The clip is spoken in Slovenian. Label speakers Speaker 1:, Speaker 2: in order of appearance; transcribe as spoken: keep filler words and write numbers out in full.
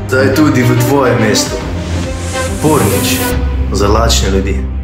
Speaker 1: da je tudi v tvojem mestu Pornič za lačne ljudi.